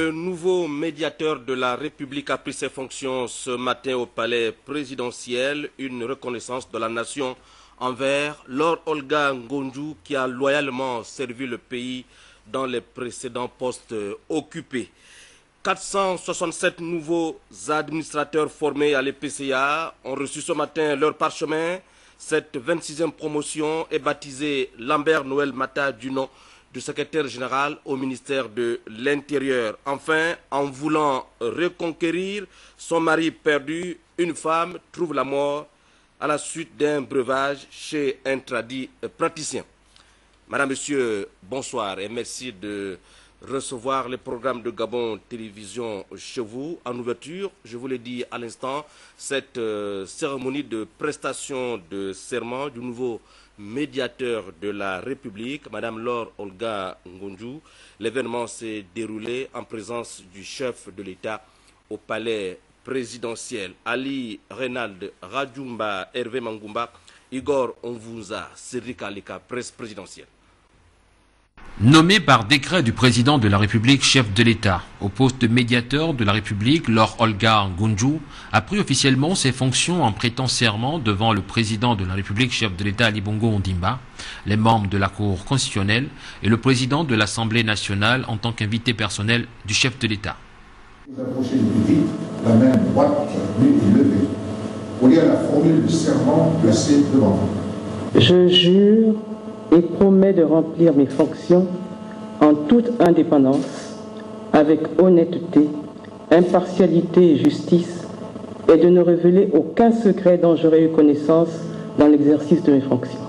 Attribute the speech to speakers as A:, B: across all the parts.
A: Le nouveau médiateur de la République a pris ses fonctions ce matin au palais présidentiel, une reconnaissance de la nation envers Lord Olga Ngonju qui a loyalement servi le pays dans les précédents postes occupés. 467 nouveaux administrateurs formés à l'EPCA ont reçu ce matin leur parchemin. Cette 26e promotion est baptisée Lambert Noël Mata du nom du secrétaire général au ministère de l'Intérieur. Enfin, en voulant reconquérir son mari perdu, une femme trouve la mort à la suite d'un breuvage chez un tradit praticien. Madame, Monsieur, bonsoir et merci de recevoir les programmes de Gabon Télévision chez vous. En ouverture, je vous l'ai dit à l'instant, cette cérémonie de prestation de serment du nouveau médiateur de la République, Madame Laure Olga Ngonju. L'événement s'est déroulé en présence du chef de l'État au palais présidentiel. Ali Reynald Radjoumba, Hervé Mangumba, Igor Onvunza, Cédric Alika, presse présidentielle.
B: Nommé par décret du président de la République, chef de l'État, au poste de médiateur de la République, Laure Olga Ngonju a pris officiellement ses fonctions en prêtant serment devant le président de la République, chef de l'État Ali Bongo Ondimba, les membres de la Cour constitutionnelle et le président de l'Assemblée nationale en tant qu'invité personnel du chef de l'État.
C: Vous approchez du vide, la main droite nue et levée. Pour lire la formule de serment placée devant vous.
D: Je jure et promets de remplir mes fonctions en toute indépendance, avec honnêteté, impartialité et justice, et de ne révéler aucun secret dont j'aurais eu connaissance dans l'exercice de mes fonctions.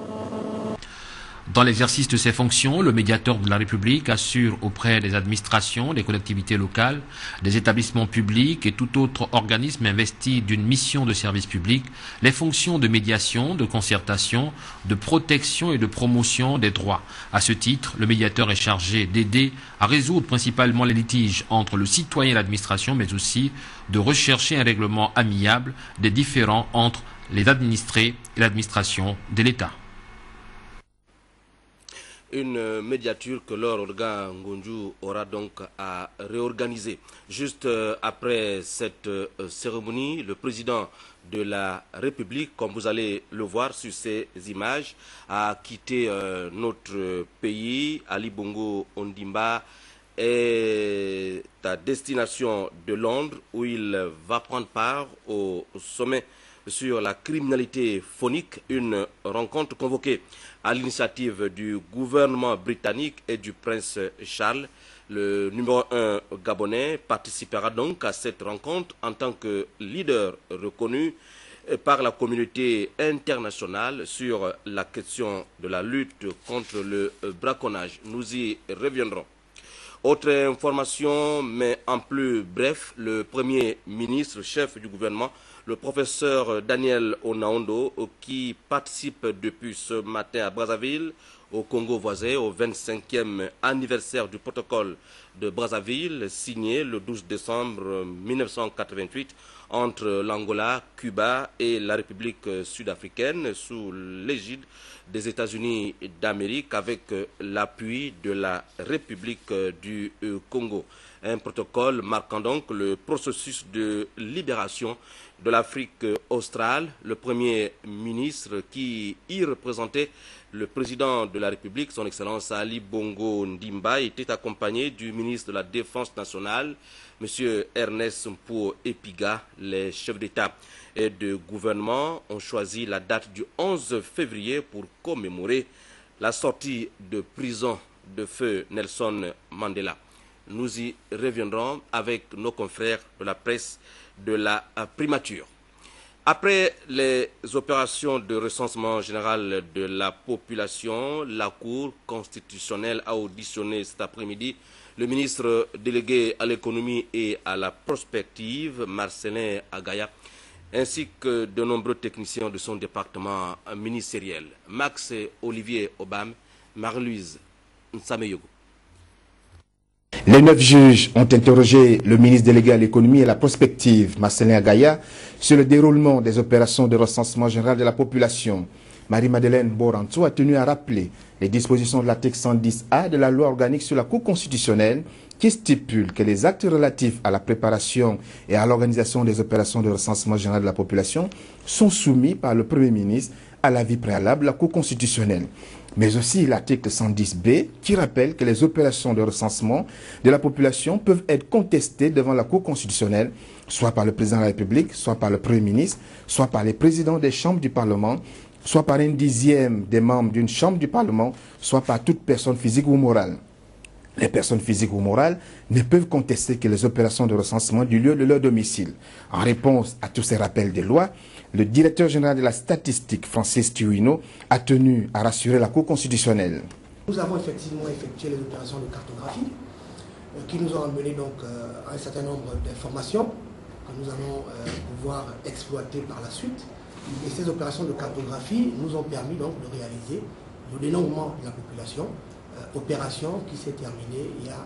B: Dans l'exercice de ses fonctions, le médiateur de la République assure auprès des administrations, des collectivités locales, des établissements publics et tout autre organisme investi d'une mission de service public les fonctions de médiation, de concertation, de protection et de promotion des droits. À ce titre, le médiateur est chargé d'aider à résoudre principalement les litiges entre le citoyen et l'administration, mais aussi de rechercher un règlement amiable des différends entre les administrés et l'administration de l'État.
A: Une médiature que Laure Olga Ngonju aura donc à réorganiser. Juste après cette cérémonie, le président de la République, comme vous allez le voir sur ces images, a quitté notre pays. Ali Bongo Ondimba est à destination de Londres où il va prendre part au sommet sur la criminalité phonique, une rencontre convoquée à l'initiative du gouvernement britannique et du prince Charles. Le numéro 1 gabonais participera donc à cette rencontre en tant que leader reconnu par la communauté internationale sur la question de la lutte contre le braconnage. Nous y reviendrons. Autre information, mais en plus bref, le Premier ministre, chef du gouvernement, le professeur Daniel Onaondo, qui participe depuis ce matin à Brazzaville, au Congo voisin, au 25e anniversaire du protocole de Brazzaville, signé le 12 décembre 1988 entre l'Angola, Cuba et la République sud-africaine sous l'égide des États-Unis d'Amérique avec l'appui de la République du Congo. Un protocole marquant donc le processus de libération de l'Afrique australe. Le Premier ministre qui y représentait le président de la République, son Excellence Ali Bongo Ondimba, était accompagné du ministre de la Défense nationale, M. Ernest Mpuo Epiga. Les chefs d'État et de gouvernement ont choisi la date du 11 février pour commémorer la sortie de prison de feu Nelson Mandela. Nous y reviendrons avec nos confrères de la presse de la primature. Après les opérations de recensement général de la population, la Cour constitutionnelle a auditionné cet après-midi le ministre délégué à l'économie et à la prospective, Marcelin Agaya, ainsi que de nombreux techniciens de son département ministériel. Max Olivier Obam, Marie-Louise Nsameyogo.
E: Les 9 juges ont interrogé le ministre délégué à l'économie et à la prospective, Marcelin Agaya, sur le déroulement des opérations de recensement général de la population. Marie-Madeleine Boranto a tenu à rappeler les dispositions de l'article 110A de la loi organique sur la Cour constitutionnelle qui stipule que les actes relatifs à la préparation et à l'organisation des opérations de recensement général de la population sont soumis par le Premier ministre à l'avis préalable de la Cour constitutionnelle. Mais aussi l'article 110b qui rappelle que les opérations de recensement de la population peuvent être contestées devant la Cour constitutionnelle, soit par le président de la République, soit par le Premier ministre, soit par les présidents des chambres du Parlement, soit par 1/10 des membres d'une chambre du Parlement, soit par toute personne physique ou morale. Les personnes physiques ou morales ne peuvent contester que les opérations de recensement du lieu de leur domicile. En réponse à tous ces rappels des lois, le directeur général de la statistique, Francis Tuino, a tenu à rassurer la Cour constitutionnelle.
F: Nous avons effectivement effectué les opérations de cartographie qui nous ont amené donc à un certain nombre d'informations que nous allons pouvoir exploiter par la suite. Et ces opérations de cartographie nous ont permis donc de réaliser le dénombrement de la population, opération qui s'est terminée il y a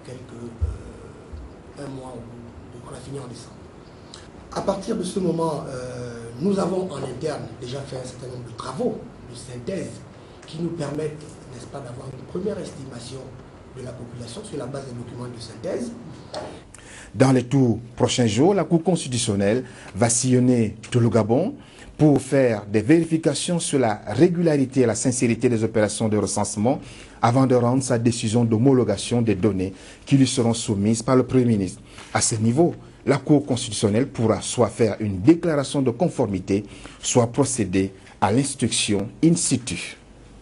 F: un mois, donc on a fini en décembre. À partir de ce moment, nous avons en interne déjà fait un certain nombre de travaux de synthèse qui nous permettent, n'est-ce pas, d'avoir une première estimation de la population sur la base des documents de synthèse.
E: Dans les tout prochains jours, la Cour constitutionnelle va sillonner tout le Gabon pour faire des vérifications sur la régularité et la sincérité des opérations de recensement avant de rendre sa décision d'homologation des données qui lui seront soumises par le Premier ministre. À ce niveau, la Cour constitutionnelle pourra soit faire une déclaration de conformité, soit procéder à l'instruction in situ.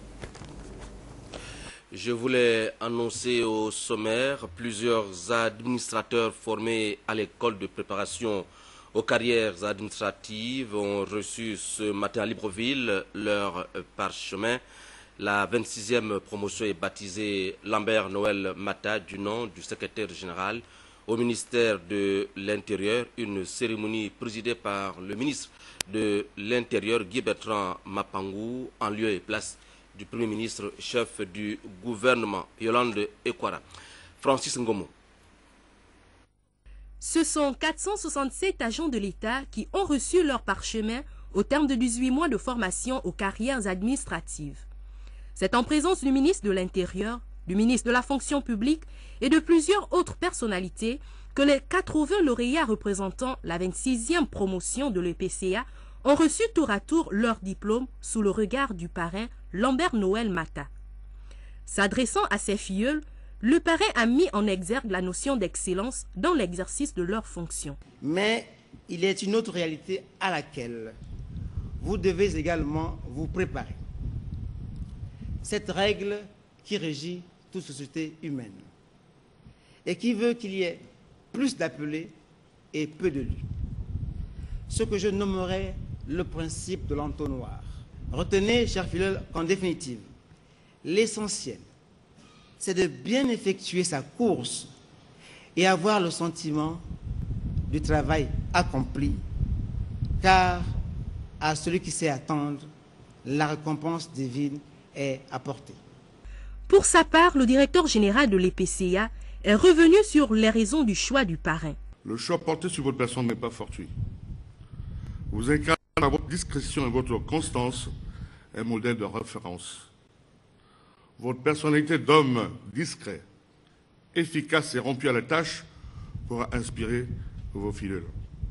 A: Je voulais annoncer au sommaire, plusieurs administrateurs formés à l'école de préparation aux carrières administratives ont reçu ce matin à Libreville leur parchemin. La 26e promotion est baptisée Lambert Noël Mata du nom du secrétaire général au ministère de l'Intérieur. Une cérémonie présidée par le ministre de l'Intérieur, Guy Bertrand Mapangou, en lieu et place du Premier ministre, chef du gouvernement, Yolande Ekwara. Francis Ngomo.
G: Ce sont 467 agents de l'État qui ont reçu leur parchemin au terme de 18 mois de formation aux carrières administratives. C'est en présence du ministre de l'Intérieur, du ministre de la Fonction publique et de plusieurs autres personnalités que les 80 lauréats représentant la 26e promotion de l'EPCA ont reçu tour à tour leur diplôme sous le regard du parrain Lambert Noël Mata. S'adressant à ses filleuls, le parrain a mis en exergue la notion d'excellence dans l'exercice de leurs fonctions.
H: Mais il est une autre réalité à laquelle vous devez également vous préparer. Cette règle qui régit toute société humaine et qui veut qu'il y ait plus d'appelés et peu de lus. Ce que je nommerai le principe de l'entonnoir. Retenez, chers filleul, qu'en définitive, l'essentiel, c'est de bien effectuer sa course et avoir le sentiment du travail accompli, car à celui qui sait attendre, la récompense divine est apportée.
G: Pour sa part, le directeur général de l'EPCA est revenu sur les raisons du choix du parrain.
I: Le choix porté sur votre personne n'est pas fortuit. Vous incarnez à votre discrétion et votre constance un modèle de référence. Votre personnalité d'homme discret, efficace et rompu à la tâche pourra inspirer vos fidèles.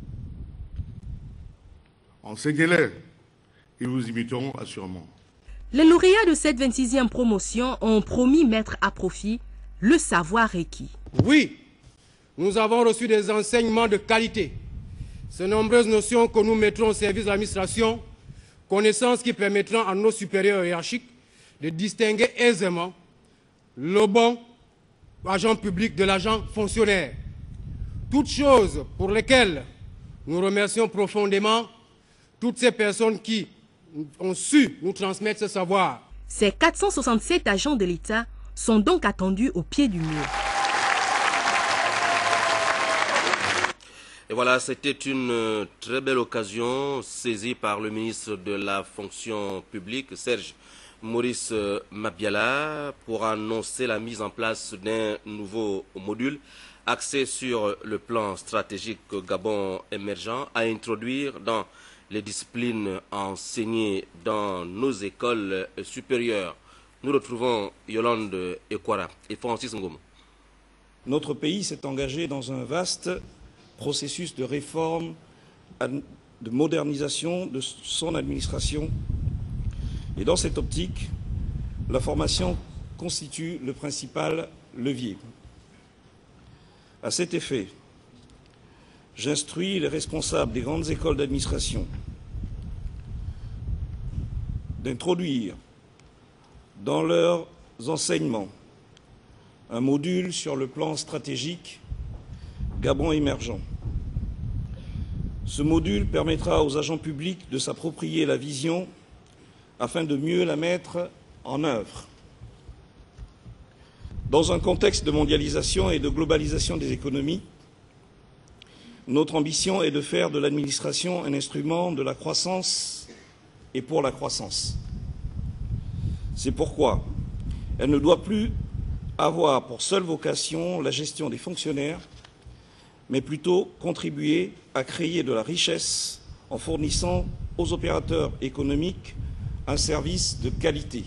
I: Enseignez-les, ils vous imiteront assurément.
G: Les lauréats de cette 26e promotion ont promis mettre à profit le savoir requis.
J: Oui, nous avons reçu des enseignements de qualité. Ces nombreuses notions que nous mettrons au service de l'administration, connaissances qui permettront à nos supérieurs hiérarchiques de distinguer aisément le bon agent public de l'agent fonctionnaire. Toutes choses pour lesquelles nous remercions profondément toutes ces personnes qui ont su nous transmettre ce savoir.
G: Ces 467 agents de l'État sont donc attendus au pied du mur.
A: Et voilà, c'était une très belle occasion saisie par le ministre de la Fonction publique, Serge Maurice Mabiala, pour annoncer la mise en place d'un nouveau module axé sur le plan stratégique Gabon émergent à introduire dans les disciplines enseignées dans nos écoles supérieures. Nous retrouvons Yolande Ekwara et Francis Ngomo.
K: notre pays s'est engagé dans un vaste processus de réforme, de modernisation de son administration. Et dans cette optique, la formation constitue le principal levier. À cet effet, j'instruis les responsables des grandes écoles d'administration d'introduire dans leurs enseignements un module sur le plan stratégique Gabon émergent. Ce module permettra aux agents publics de s'approprier la vision afin de mieux la mettre en œuvre. Dans un contexte de mondialisation et de globalisation des économies, notre ambition est de faire de l'administration un instrument de la croissance et pour la croissance. C'est pourquoi elle ne doit plus avoir pour seule vocation la gestion des fonctionnaires, mais plutôt contribuer à créer de la richesse en fournissant aux opérateurs économiques un service de qualité.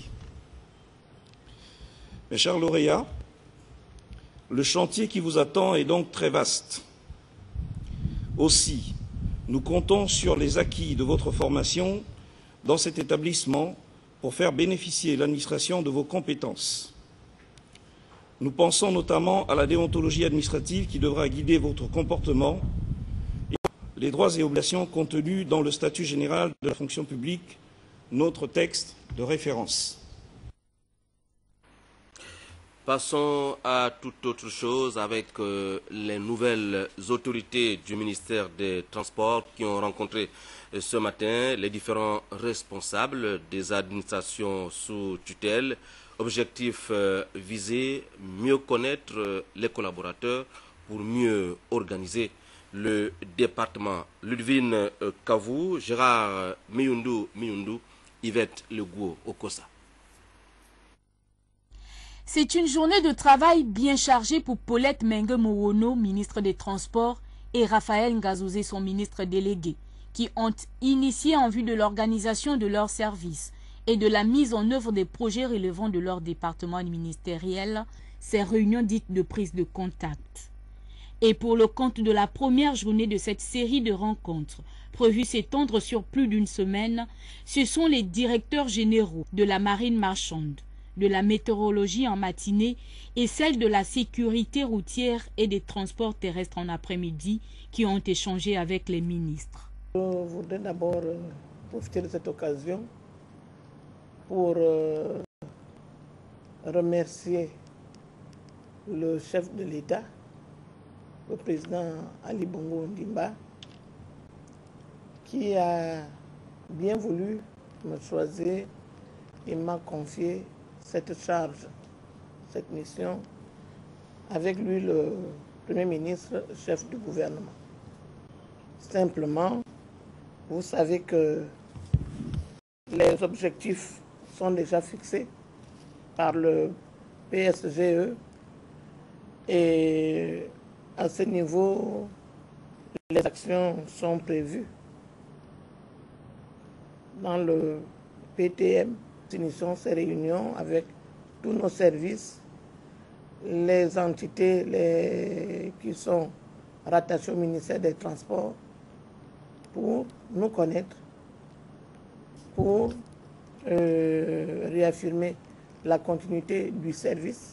K: Mes chers lauréats, le chantier qui vous attend est donc très vaste. Aussi, nous comptons sur les acquis de votre formation dans cet établissement pour faire bénéficier l'administration de vos compétences. Nous pensons notamment à la déontologie administrative qui devra guider votre comportement et les droits et obligations contenus dans le statut général de la fonction publique, notre texte de référence.
A: Passons à toute autre chose avec les nouvelles autorités du ministère des Transports qui ont rencontré ce matin les différents responsables des administrations sous tutelle. Objectif visé, mieux connaître les collaborateurs pour mieux organiser le département. Ludivine Kavou, Gérard Miyundu, Yvette Leguo Okosa.
L: C'est une journée de travail bien chargée pour Paulette Mengue Morono, ministre des Transports, et Raphaël Ngazouzé, son ministre délégué, qui ont initié en vue de l'organisation de leurs services et de la mise en œuvre des projets relevant de leur département ministériel, ces réunions dites de prise de contact. Et pour le compte de la première journée de cette série de rencontres, prévue s'étendre sur plus d'une semaine, ce sont les directeurs généraux de la marine marchande, de la météorologie en matinée et celle de la sécurité routière et des transports terrestres en après-midi qui ont échangé avec les ministres.
M: Je voudrais d'abord profiter de cette occasion pour remercier le chef de l'État, le président Ali Bongo Ondimba, qui a bien voulu me choisir et m'a confié cette charge, cette mission, avec lui le Premier ministre, chef du gouvernement. Simplement, vous savez que les objectifs sont déjà fixés par le PSGE et à ce niveau, les actions sont prévues. Dans le PTM, nous initions ces réunions avec tous nos services, les entités qui sont rattachées au ministère des Transports, pour nous connaître, pour réaffirmer la continuité du service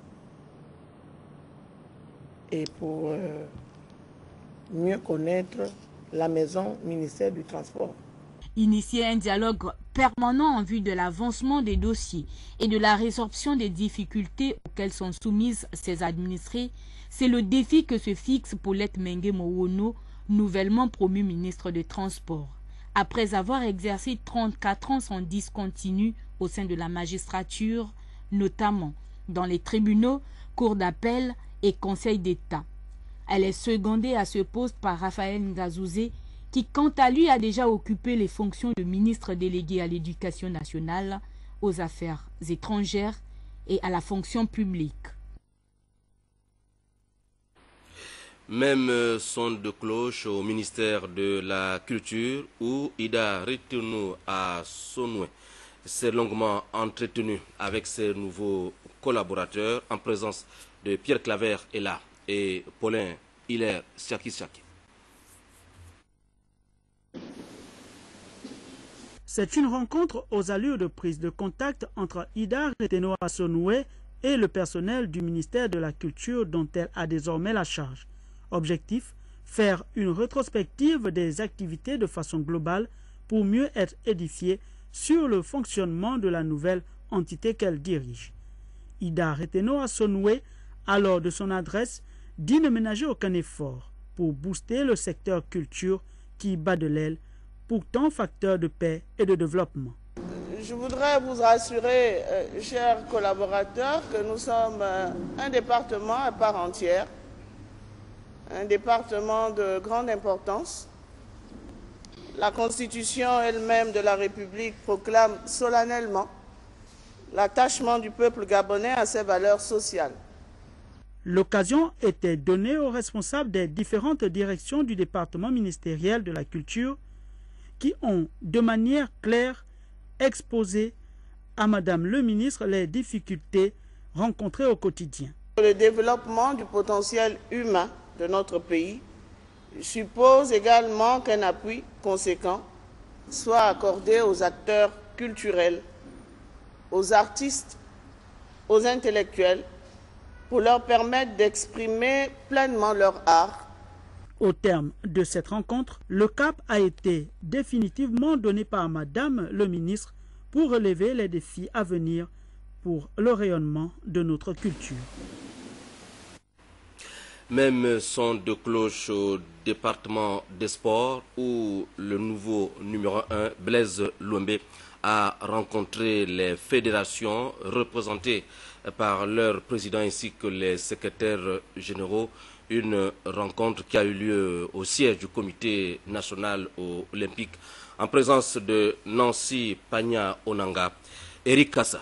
M: et pour mieux connaître la maison ministère du Transport.
L: Initier un dialogue permanent en vue de l'avancement des dossiers et de la résorption des difficultés auxquelles sont soumises ces administrés, c'est le défi que se fixe Paulette Mengue Morono, nouvellement promu ministre des Transports. Après avoir exercé 34 ans sans discontinu au sein de la magistrature, notamment dans les tribunaux, cours d'appel et conseils d'État. Elle est secondée à ce poste par Raphaël Ngazouzé, qui quant à lui a déjà occupé les fonctions de ministre délégué à l'éducation nationale, aux affaires étrangères et à la fonction publique.
A: Même son de cloche au ministère de la Culture où Ida Ritournou à Sonoué s'est longuement entretenu avec ses nouveaux collaborateurs en présence de Pierre Claver Ella et Paulin Hilaire Siaki.
N: C'est une rencontre aux allures de prise de contact entre Ida Retenoa-Sonoué et le personnel du ministère de la Culture dont elle a désormais la charge. Objectif, faire une rétrospective des activités de façon globale pour mieux être édifiée sur le fonctionnement de la nouvelle entité qu'elle dirige. Ida Retenoa-Sonoué, alors de son adresse, dit ne ménager aucun effort pour booster le secteur culture qui bat de l'aile, pourtant facteur de paix et de développement.
M: Je voudrais vous rassurer, chers collaborateurs, que nous sommes un département à part entière, un département de grande importance. La Constitution elle-même de la République proclame solennellement l'attachement du peuple gabonais à ses valeurs sociales.
N: L'occasion était donnée aux responsables des différentes directions du département ministériel de la Culture qui ont, de manière claire, exposé à Madame le ministre les difficultés rencontrées au quotidien.
M: Le développement du potentiel humain de notre pays suppose également qu'un appui conséquent soit accordé aux acteurs culturels, aux artistes, aux intellectuels, pour leur permettre d'exprimer pleinement leur art.
N: Au terme de cette rencontre, le cap a été définitivement donné par Madame le ministre pour relever les défis à venir pour le rayonnement de notre culture.
A: Même son de cloche au département des sports où le nouveau numéro 1, Blaise Loumbé, a rencontré les fédérations représentées par leurs présidents ainsi que les secrétaires généraux. Une rencontre qui a eu lieu au siège du comité national olympique en présence de Nancy Pagna Onanga. Eric Kassa.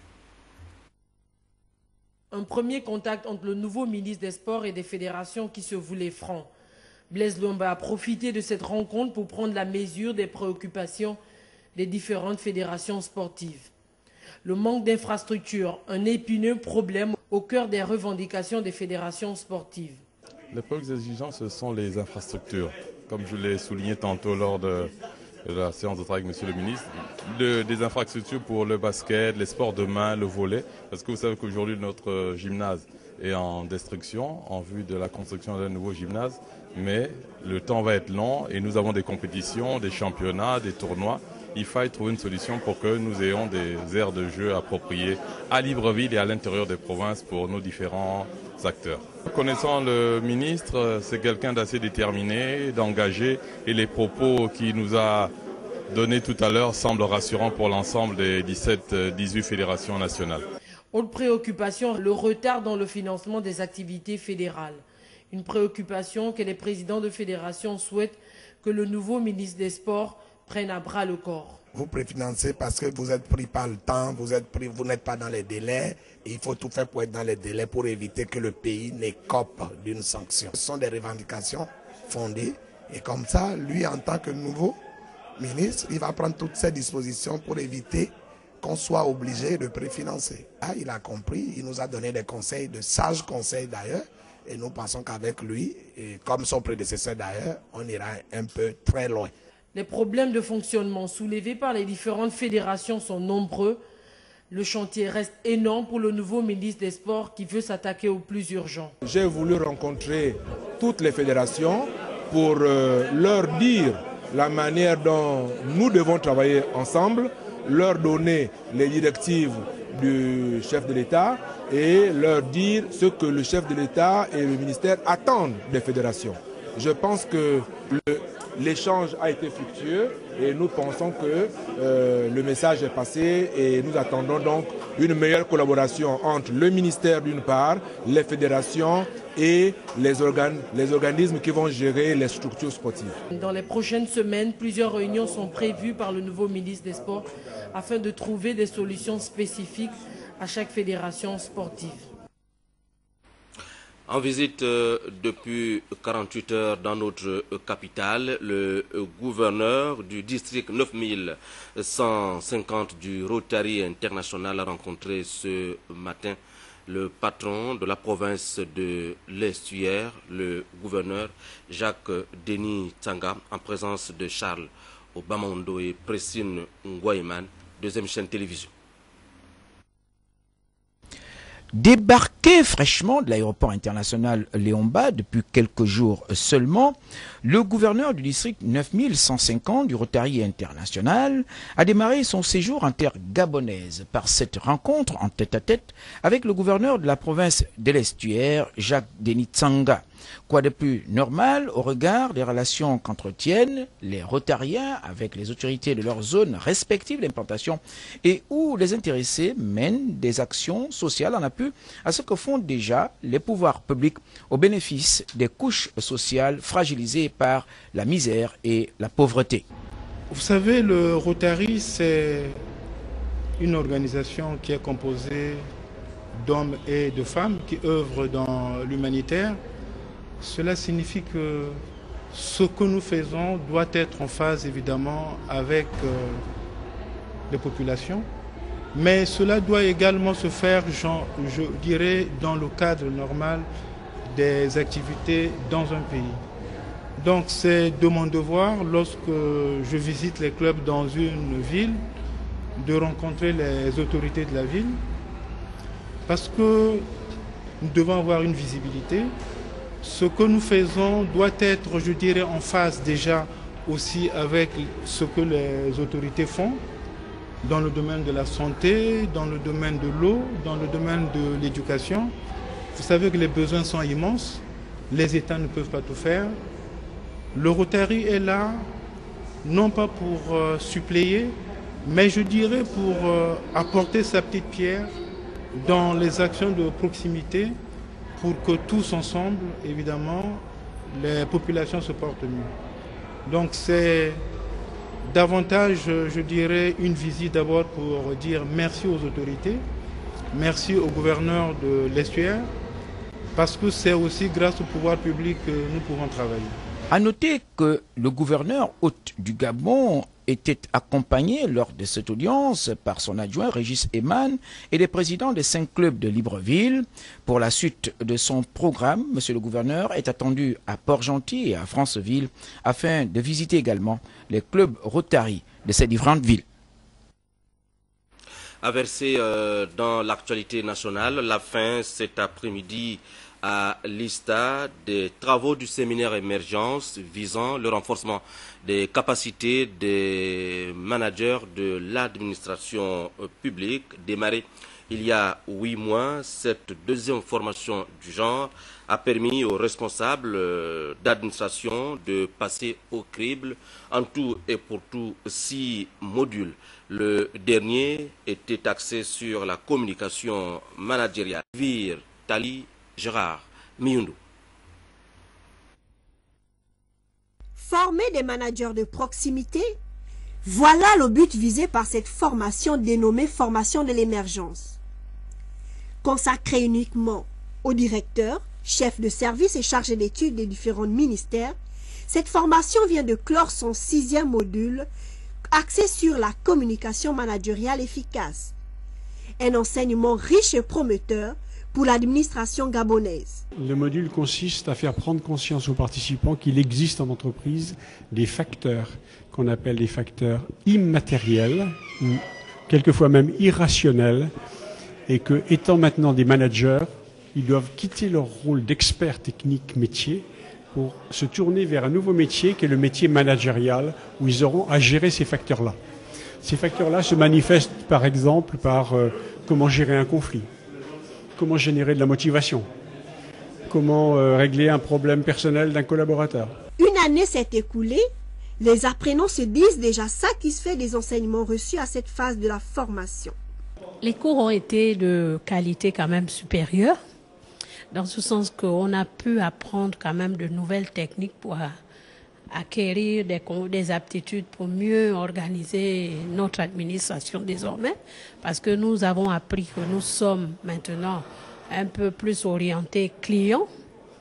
O: Un premier contact entre le nouveau ministre des Sports et des fédérations qui se voulait franc. Blaise Loumbé a profité de cette rencontre pour prendre la mesure des préoccupations des différentes fédérations sportives. Le manque d'infrastructures, un épineux problème au cœur des revendications des fédérations sportives.
P: Les plus exigeants, ce sont les infrastructures. Comme je l'ai souligné tantôt lors de la séance de travail avec M. le ministre, des infrastructures pour le basket, les sports de main, le volley. Parce que vous savez qu'aujourd'hui, notre gymnase est en destruction en vue de la construction d'un nouveau gymnase. Mais le temps va être long et nous avons des compétitions, des championnats, des tournois. Il faille trouver une solution pour que nous ayons des aires de jeu appropriées à Libreville et à l'intérieur des provinces pour nos différents acteurs. Connaissant le ministre, c'est quelqu'un d'assez déterminé, d'engagé, et les propos qu'il nous a donnés tout à l'heure semblent rassurants pour l'ensemble des 18 fédérations nationales.
O: Autre préoccupation, le retard dans le financement des activités fédérales. Une préoccupation que les présidents de fédérations souhaitent que le nouveau ministre des Sports prenne à bras le corps.
Q: Vous préfinancez parce que vous êtes pris par le temps, vous n'êtes pas dans les délais. Il faut tout faire pour être dans les délais pour éviter que le pays n'écope d'une sanction. Ce sont des revendications fondées et comme ça, lui en tant que nouveau ministre, il va prendre toutes ses dispositions pour éviter qu'on soit obligé de préfinancer. Là, il a compris, il nous a donné des conseils, de sages conseils d'ailleurs, et nous pensons qu'avec lui, et comme son prédécesseur d'ailleurs, on ira un peu très loin.
O: Les problèmes de fonctionnement soulevés par les différentes fédérations sont nombreux. Le chantier reste énorme pour le nouveau ministre des Sports qui veut s'attaquer au plus urgent.
R: J'ai voulu rencontrer toutes les fédérations pour leur dire la manière dont nous devons travailler ensemble, leur donner les directives du chef de l'État et leur dire ce que le chef de l'État et le ministère attendent des fédérations. Je pense que l'échange a été fructueux et nous pensons que le message est passé et nous attendons donc une meilleure collaboration entre le ministère d'une part, les fédérations et les organismes qui vont gérer les structures sportives.
O: Dans les prochaines semaines, plusieurs réunions sont prévues par le nouveau ministre des Sports afin de trouver des solutions spécifiques à chaque fédération sportive.
A: En visite depuis 48 heures dans notre capitale, le gouverneur du district 9150 du Rotary International a rencontré ce matin le patron de la province de l'Estuaire, le gouverneur Jacques-Denis Tsanga, en présence de Charles Obamondo et Pressine Nguayman, deuxième chaîne télévision.
S: Débarqué fraîchement de l'aéroport international Léomba depuis quelques jours seulement, le gouverneur du district 9150 du Rotary International a démarré son séjour en terre gabonaise par cette rencontre en tête-à-tête avec le gouverneur de la province de l'Estuaire, Jacques-Denis Tsanga. Quoi de plus normal au regard des relations qu'entretiennent les Rotariens avec les autorités de leurs zones respectives d'implantation et où les intéressés mènent des actions sociales en appui à ce que font déjà les pouvoirs publics au bénéfice des couches sociales fragilisées par la misère et la pauvreté.
T: Vous savez, le Rotary, c'est une organisation qui est composée d'hommes et de femmes qui œuvrent dans l'humanitaire. Cela signifie que ce que nous faisons doit être en phase évidemment avec les populations, mais cela doit également se faire, je dirais, dans le cadre normal des activités dans un pays. Donc c'est de mon devoir, lorsque je visite les clubs dans une ville, de rencontrer les autorités de la ville, parce que nous devons avoir une visibilité. Ce que nous faisons doit être, je dirais, en phase déjà aussi avec ce que les autorités font dans le domaine de la santé, dans le domaine de l'eau, dans le domaine de l'éducation. Vous savez que les besoins sont immenses, les États ne peuvent pas tout faire. Le Rotary est là, non pas pour suppléer, mais je dirais pour apporter sa petite pierre dans les actions de proximité, pour que tous ensemble, évidemment, les populations se portent mieux. Donc c'est davantage, je dirais, une visite d'abord pour dire merci aux autorités, merci au gouverneur de l'Estuaire, parce que c'est aussi grâce au pouvoir public que nous pouvons travailler.
S: À noter que le gouverneur hôte du Gabon était accompagné lors de cette audience par son adjoint Régis Eman et les présidents des 5 clubs de Libreville. Pour la suite de son programme, monsieur le gouverneur est attendu à Port-Gentil et à Franceville afin de visiter également les clubs Rotary de ces différentes villes.
A: À verser dans l'actualité nationale, la fin cet après-midi à l'ISTA des travaux du séminaire émergence visant le renforcement des capacités des managers de l'administration publique. Démarré il y a 8 mois, cette deuxième formation du genre a permis aux responsables d'administration de passer au crible en tout et pour tout 6 modules. Le dernier était axé sur la communication managériale. Vir Tali Gérard Miyoundou.
U: Former des managers de proximité, voilà le but visé par cette formation dénommée formation de l'émergence. Consacrée uniquement aux directeurs, chefs de service et chargés d'études des différents ministères, cette formation vient de clore son 6e module axé sur la communication managériale efficace. Un enseignement riche et prometteur pour l'administration gabonaise.
V: Le module consiste à faire prendre conscience aux participants qu'il existe en entreprise des facteurs qu'on appelle des facteurs immatériels, ou quelquefois même irrationnels, et que, étant maintenant des managers, ils doivent quitter leur rôle d'experts techniques métiers pour se tourner vers un nouveau métier qui est le métier managérial, où ils auront à gérer ces facteurs-là. Ces facteurs-là se manifestent par exemple par comment gérer un conflit, comment générer de la motivation, comment régler un problème personnel d'un collaborateur.
U: Une année s'est écoulée, les apprenants se disent déjà satisfaits des enseignements reçus à cette phase de la formation.
W: Les cours ont été de qualité quand même supérieure, dans ce sens qu'on a pu apprendre quand même de nouvelles techniques pour acquérir des aptitudes pour mieux organiser notre administration désormais, parce que nous avons appris que nous sommes maintenant un peu plus orientés clients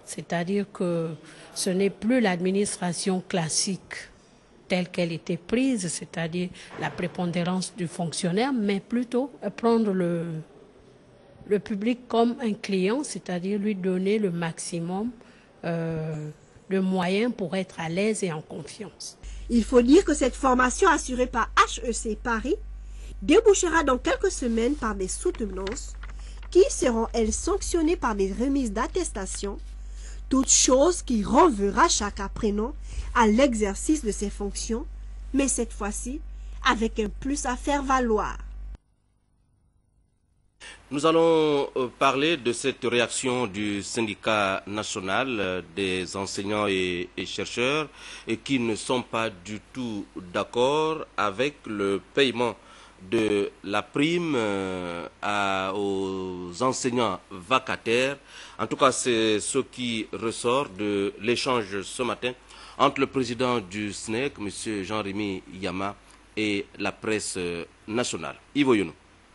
W: C'est-à-dire que ce n'est plus l'administration classique telle qu'elle était prise, c'est-à-dire la prépondérance du fonctionnaire, mais plutôt prendre le public comme un client, c'est-à-dire lui donner le maximum de moyens pour être à l'aise et en confiance.
U: Il faut dire que cette formation assurée par HEC Paris débouchera dans quelques semaines par des soutenances qui seront, elles, sanctionnées par des remises d'attestation, toute chose qui renverra chaque apprenant à l'exercice de ses fonctions, mais cette fois-ci avec un plus à faire valoir.
A: Nous allons parler de cette réaction du syndicat national des enseignants et chercheurs et qui ne sont pas du tout d'accord avec le paiement de la prime aux enseignants vacataires. En tout cas, c'est ce qui ressort de l'échange ce matin entre le président du SNEC, M. Jean-Rémy Yama, et la presse nationale. Ivo Younou.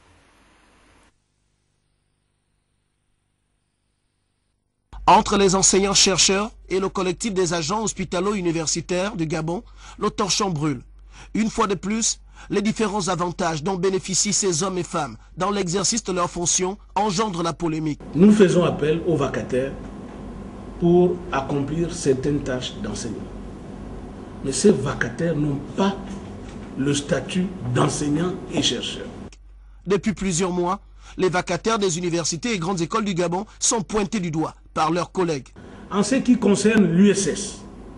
B: Entre les enseignants-chercheurs et le collectif des agents hospitalo-universitaires du Gabon, le torchon brûle. Une fois de plus, les différents avantages dont bénéficient ces hommes et femmes dans l'exercice de leurs fonctions engendrent la polémique.
C: Nous faisons appel aux vacataires pour accomplir certaines tâches d'enseignants. Mais ces vacataires n'ont pas le statut d'enseignants et chercheurs.
B: Depuis plusieurs mois, les vacataires des universités et grandes écoles du Gabon sont pointés du doigt par leurs collègues.
C: En ce qui concerne l'USS,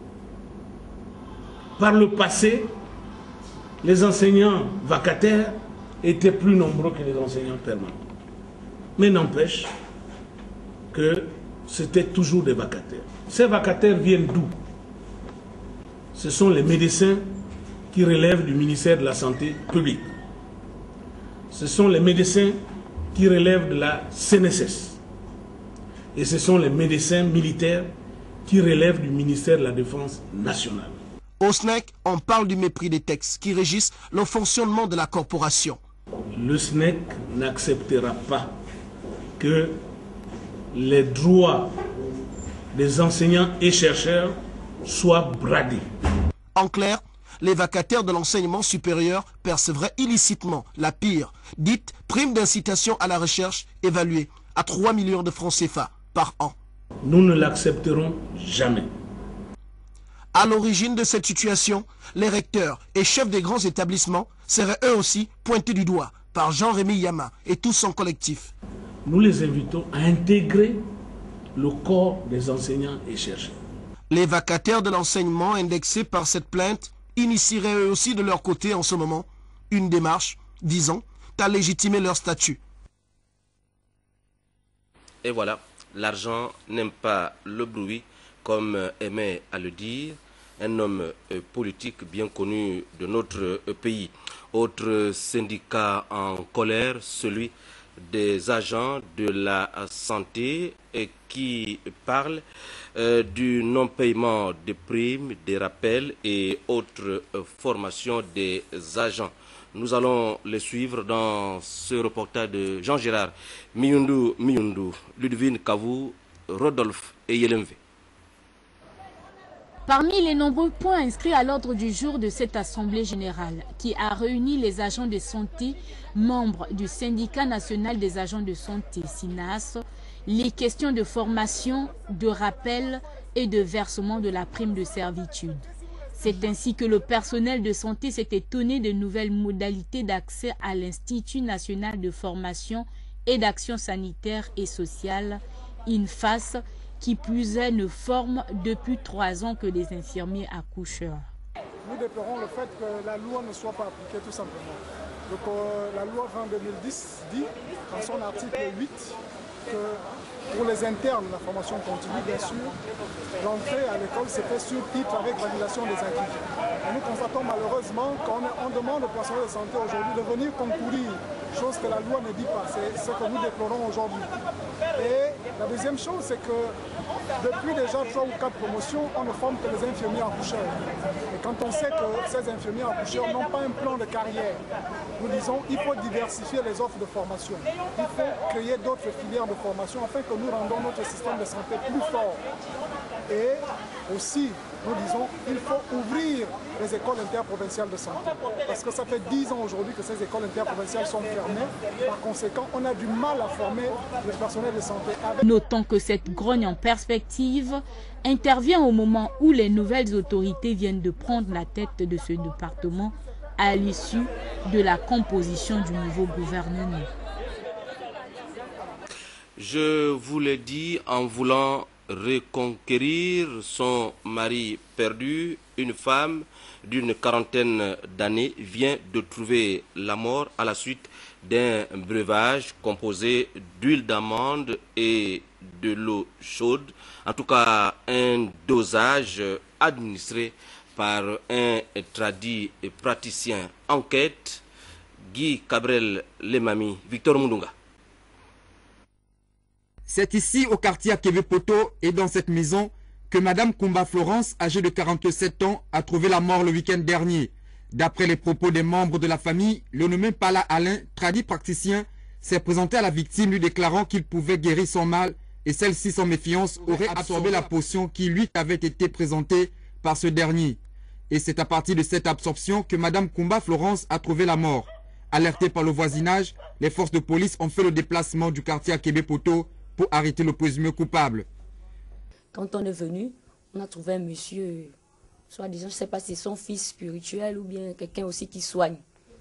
C: par le passé, les enseignants vacataires étaient plus nombreux que les enseignants permanents. Mais n'empêche que c'était toujours des vacataires. Ces vacataires viennent d'où? Ce sont les médecins qui relèvent du ministère de la Santé publique. Ce sont les médecins qui relèvent de la CNSS. Et ce sont les médecins militaires qui relèvent du ministère de la Défense nationale.
B: Au SNEC, on parle du mépris des textes qui régissent le fonctionnement de la corporation.
C: Le SNEC n'acceptera pas que les droits des enseignants et chercheurs soient bradés.
B: En clair, les vacataires de l'enseignement supérieur percevraient illicitement la pire, dite prime d'incitation à la recherche, évaluée à 3 millions de francs CFA par an.
C: Nous ne l'accepterons jamais.
B: À l'origine de cette situation, les recteurs et chefs des grands établissements seraient eux aussi pointés du doigt par Jean-Rémy Yama et tout son collectif.
C: Nous les invitons à intégrer le corps des enseignants et chercheurs.
B: Les vacataires de l'enseignement indexés par cette plainte initieraient eux aussi de leur côté en ce moment une démarche, disons, à légitimer leur statut.
A: Et voilà, l'argent n'aime pas le bruit, comme aimait à le dire un homme politique bien connu de notre pays. Autre syndicat en colère, celui des agents de la santé qui parle du non-paiement des primes, des rappels et autres formations des agents. Nous allons les suivre dans ce reportage de Jean-Gérard Miyundu, Ludwig Kavou, Rodolphe et Yelemve.
L: Parmi les nombreux points inscrits à l'ordre du jour de cette Assemblée générale, qui a réuni les agents de santé, membres du syndicat national des agents de santé, SINAS, les questions de formation, de rappel et de versement de la prime de servitude. C'est ainsi que le personnel de santé s'est étonné de nouvelles modalités d'accès à l'Institut national de formation et d'action sanitaire et sociale, INFAS, qui plus est ne forme depuis 3 ans que des infirmiers accoucheurs.
D: Nous déplorons le fait que la loi ne soit pas appliquée tout simplement. Donc, la loi 2010 dit, dans son article 8, que pour les internes, la formation continue, bien sûr, l'entrée à l'école se fait sur titre avec validation des acquis. Et nous constatons malheureusement qu'on demande au personnel de santé aujourd'hui de venir concourir chose que la loi ne dit pas. C'est ce que nous déplorons aujourd'hui. Et la deuxième chose, c'est que depuis déjà 3 ou 4 promotions, on ne forme que les infirmiers accoucheurs. Et quand on sait que ces infirmiers accoucheurs n'ont pas un plan de carrière, nous disons qu'il faut diversifier les offres de formation. Il faut créer d'autres filières de formation afin que nous rendons notre système de santé plus fort. Et aussi, nous disons qu'il faut ouvrir les écoles interprovinciales de santé. Parce que ça fait 10 ans aujourd'hui que ces écoles interprovinciales sont fermées. Par conséquent, on a du mal à former le personnel de santé.
L: Notons que cette grogne en perspective intervient au moment où les nouvelles autorités viennent de prendre la tête de ce département à l'issue de la composition du nouveau gouvernement.
A: Je vous l'ai dit, en voulant reconquérir son mari perdu, une femme d'une quarantaine d'années vient de trouver la mort à la suite d'un breuvage composé d'huile d'amande et de l'eau chaude. En tout cas, un dosage administré par un tradit praticien. Enquête, Guy Cabrel Lemami, Victor Mundunga.
E: C'est ici, au quartier Akebe-Poto, et dans cette maison, que Madame Kumba Florence, âgée de 47 ans, a trouvé la mort le week-end dernier. D'après les propos des membres de la famille, le nommé Pala Alain, tradit praticien, s'est présenté à la victime lui déclarant qu'il pouvait guérir son mal et celle-ci, sans méfiance, aurait absorbé la potion qui lui avait été présentée par ce dernier. Et c'est à partir de cette absorption que Madame Kumba Florence a trouvé la mort. Alertée par le voisinage, les forces de police ont fait le déplacement du quartier Akebe-Poto pour arrêter le présumé coupable.
F: Quand on est venu, on a trouvé un monsieur, soit disant, je ne sais pas si c'est son fils spirituel ou bien quelqu'un aussi qui soigne.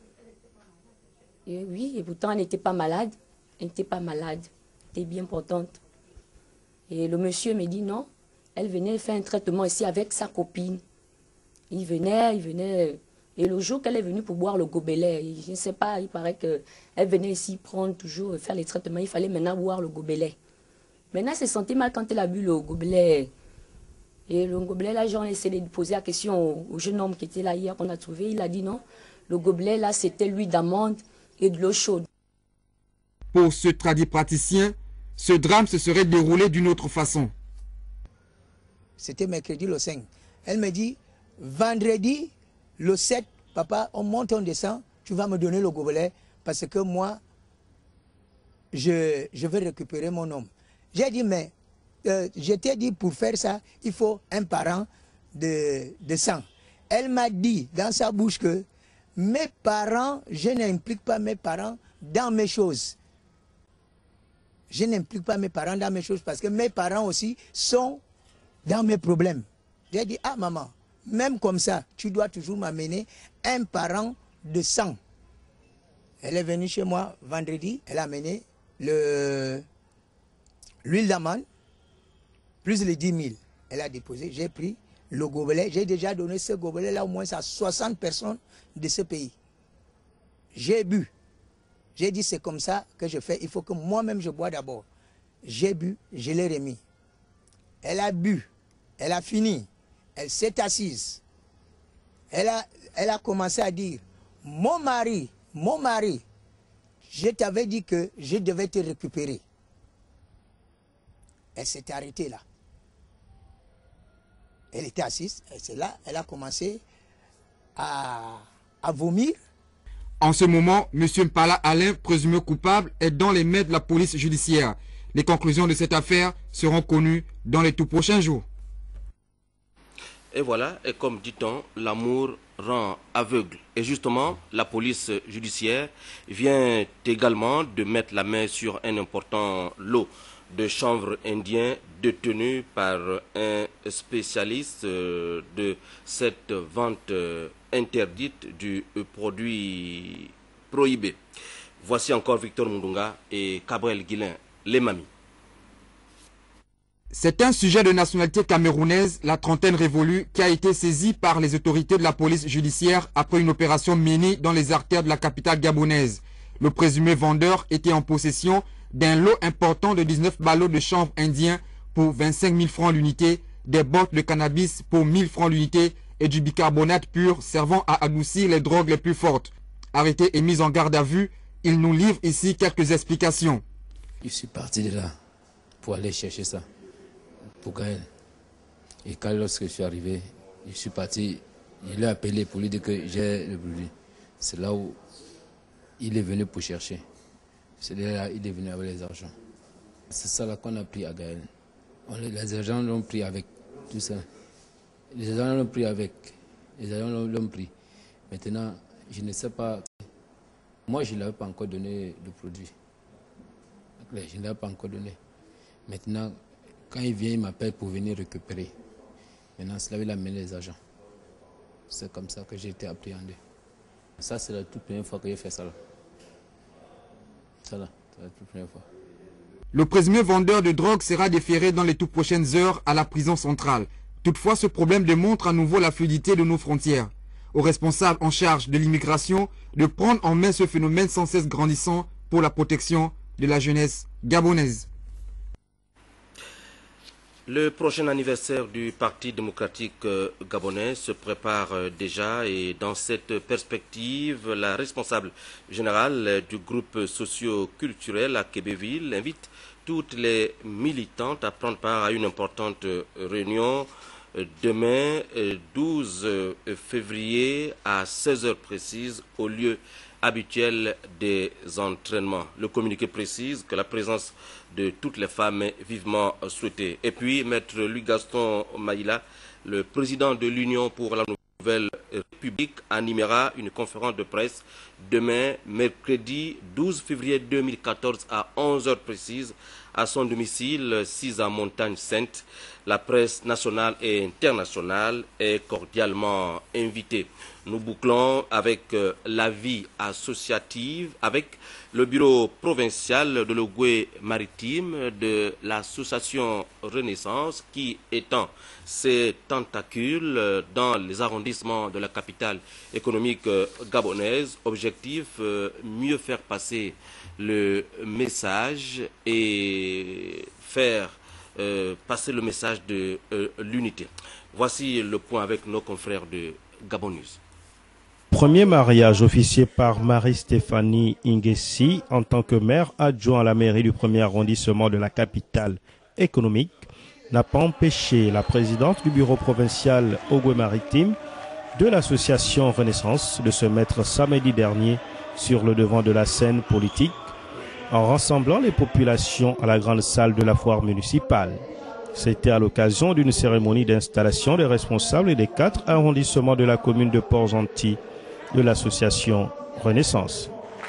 F: Et oui, et pourtant elle n'était pas malade, elle n'était pas malade, elle était bien portante. Et le monsieur me dit non, elle venait faire un traitement ici avec sa copine. Il venait, et le jour qu'elle est venue pour boire le gobelet, je ne sais pas, il paraît qu'elle venait ici prendre toujours, faire les traitements, il fallait maintenant boire le gobelet. Maintenant, elle s'est sentie mal quand elle a bu le gobelet. Et le gobelet, là, j'en ai essayé de poser la question au jeune homme qui était là hier, qu'on a trouvé. Il a dit non, le gobelet, là, c'était l'huile d'amande et de l'eau chaude.
E: Pour ce tradit praticien, ce drame se serait déroulé d'une autre façon.
H: C'était mercredi le 5. Elle me dit, vendredi le 7, papa, on monte, on descend, tu vas me donner le gobelet parce que moi, je vais récupérer mon homme. J'ai dit, mais je t'ai dit, pour faire ça, il faut un parent de sang. Elle m'a dit dans sa bouche que mes parents, je n'implique pas mes parents dans mes choses. Je n'implique pas mes parents dans mes choses parce que mes parents aussi sont dans mes problèmes. J'ai dit, ah maman, même comme ça, tu dois toujours m'amener un parent de sang. Elle est venue chez moi vendredi, elle a amené l'huile d'amande, plus les 10 000. Elle a déposé, j'ai pris le gobelet. J'ai déjà donné ce gobelet-là au moins à 60 personnes de ce pays. J'ai bu. J'ai dit, c'est comme ça que je fais. Il faut que moi-même je bois d'abord. J'ai bu, je l'ai remis. Elle a bu, elle a fini. Elle s'est assise. Elle a commencé à dire, mon mari, je t'avais dit que je devais te récupérer. Elle s'est arrêtée là. Elle était assise, et c'est là, elle a commencé à vomir.
E: En ce moment, M. Mpala Alain, présumé coupable, est dans les mains de la police judiciaire. Les conclusions de cette affaire seront connues dans les tout prochains jours.
A: Et voilà, et comme dit-on, l'amour rend aveugle. Et justement, la police judiciaire vient également de mettre la main sur un important lot de chanvre indien détenu par un spécialiste de cette vente interdite du produit prohibé. Voici encore Victor Mundunga et Gabriel Guilin, les mamies.
E: C'est un sujet de nationalité camerounaise, la trentaine révolue, qui a été saisi par les autorités de la police judiciaire après une opération menée dans les artères de la capitale gabonaise. Le présumé vendeur était en possession d'un lot important de 19 ballots de chanvre indien pour 25 000 francs l'unité, des bottes de cannabis pour 1000 francs l'unité et du bicarbonate pur servant à adoucir les drogues les plus fortes. Arrêté et mis en garde à vue, Il nous livre ici quelques explications.
G: Je suis parti de là pour aller chercher ça pour Gaël. Et quand lorsque je suis arrivé, je suis parti, je l'ai appelé pour lui dire que j'ai le produit. C'est là où il est venu pour chercher. C'est là il est venu avec les argents. C'est ça là qu'on a pris à Gaël. Les agents l'ont pris avec tout ça. Les agents l'ont pris avec. Les agents l'ont pris. Maintenant, je ne sais pas. Moi, je ne l'avais pas encore donné le produit. Je ne l'avais pas encore donné. Maintenant, quand il vient, il m'appelle pour venir récupérer. Maintenant, c'est là où il a mené les agents. C'est comme ça que j'ai été appréhendé. Ça, c'est la toute première fois que j'ai fait ça là. Ça là, c'est la toute première fois.
E: Le présumé vendeur de drogue sera déféré dans les toutes prochaines heures à la prison centrale. Toutefois, ce problème démontre à nouveau la fluidité de nos frontières. Aux responsables en charge de l'immigration de prendre en main ce phénomène sans cesse grandissant pour la protection de la jeunesse gabonaise.
A: Le prochain anniversaire du Parti démocratique gabonais se prépare déjà et dans cette perspective, la responsable générale du groupe socio-culturel à Québéville invite toutes les militantes à prendre part à une importante réunion demain 12 février à 16h précises au lieu habituel des entraînements. Le communiqué précise que la présence de toutes les femmes est vivement souhaitée. Et puis, Maître Louis-Gaston Maïla, le président de l'Union pour la Nouvelle République, animera une conférence de presse demain, mercredi 12 février 2014 à 11h précises à son domicile 6 à Montagne-Sainte. La presse nationale et internationale est cordialement invitée. Nous bouclons avec la vie associative, avec le bureau provincial de l'Ogooué maritime de l'association Renaissance qui étend ses tentacules dans les arrondissements de la capitale économique gabonaise. Objectif, mieux faire passer le message et faire passer le message de l'unité. Voici le point avec nos confrères de Gabon News.
I: Premier mariage officié par Marie-Stéphanie Ingessi en tant que maire adjoint à la mairie du premier arrondissement de la capitale économique n'a pas empêché la présidente du bureau provincial Ogooué maritime de l'association Renaissance de se mettre samedi dernier sur le devant de la scène politique en rassemblant les populations à la grande salle de la foire municipale. C'était à l'occasion d'une cérémonie d'installation des responsables et des 4 arrondissements de la commune de Port-Gentil de l'association Renaissance.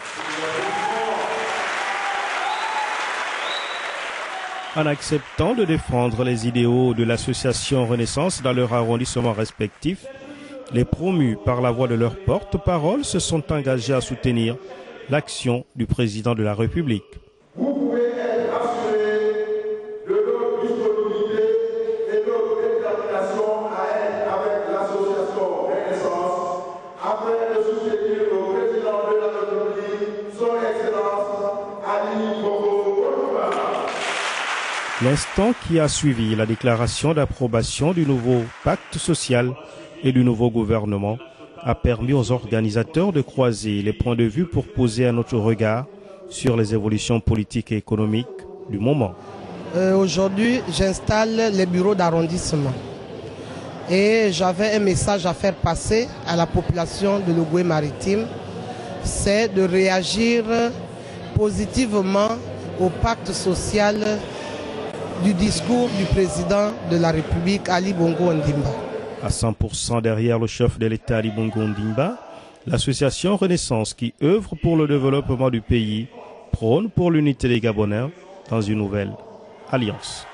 I: En acceptant de défendre les idéaux de l'association Renaissance dans leurs arrondissements respectifs, les promus par la voix de leur porte-parole se sont engagés à soutenir l'action du président de la République.
J: Vous pouvez être assuré de notre disponibilité et notre détermination à être avec l'association Renaissance afin de soutenir le président de la République, son Excellence Ali Bongo Ondimba.
I: L'instant qui a suivi la déclaration d'approbation du nouveau pacte social et du nouveau gouvernement a permis aux organisateurs de croiser les points de vue pour poser un autre regard sur les évolutions politiques et économiques du moment.
X: Aujourd'hui, j'installe les bureaux d'arrondissement et j'avais un message à faire passer à la population de l'Ogooué maritime, c'est de réagir positivement au pacte social du discours du président de la République, Ali Bongo Ondimba.
I: À 100% derrière le chef de l'État Ali Bongo Ondimba, l'association Renaissance qui œuvre pour le développement du pays prône pour l'unité des Gabonais dans une nouvelle alliance.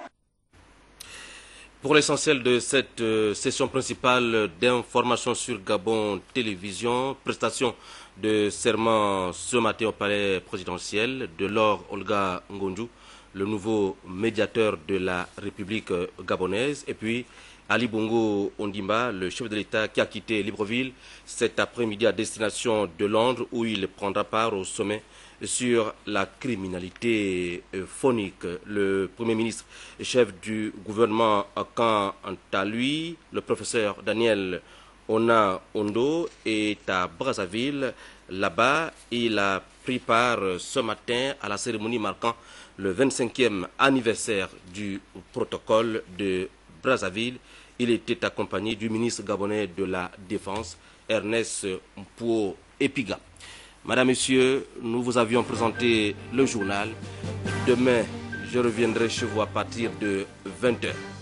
A: Pour l'essentiel de cette session principale d'information sur Gabon Télévision, prestation de serment ce matin au palais présidentiel de Laure Olga Ngonju, le nouveau médiateur de la République gabonaise, et puis Ali Bongo Ondimba, le chef de l'État qui a quitté Libreville cet après-midi à destination de Londres où il prendra part au sommet sur la criminalité phonique. Le Premier ministre et chef du gouvernement quant à lui, le professeur Daniel Ona Ondo, est à Brazzaville. Là-bas, il a pris part ce matin à la cérémonie marquant le 25e anniversaire du protocole de Brazzaville. Il était accompagné du ministre gabonais de la Défense, Ernest Mpouo Epiga. Madame, Messieurs, nous vous avions présenté le journal. Demain, je reviendrai chez vous à partir de 20h.